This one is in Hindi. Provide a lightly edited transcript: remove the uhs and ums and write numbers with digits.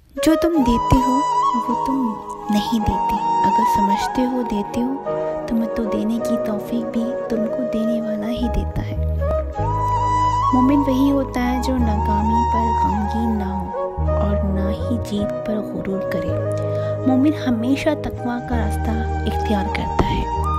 जो तुम देते हो वो तुम नहीं देते, अगर समझते हो देते हो तो मैं तो देने की तौफीक भी तुमको देने वाला ही देता है। मोमिन वही होता है जो नाकामी पर गमगीन ना हो और ना ही जीत पर गुरूर करे। मोमिन हमेशा तकवा का रास्ता इख्तियार करता है।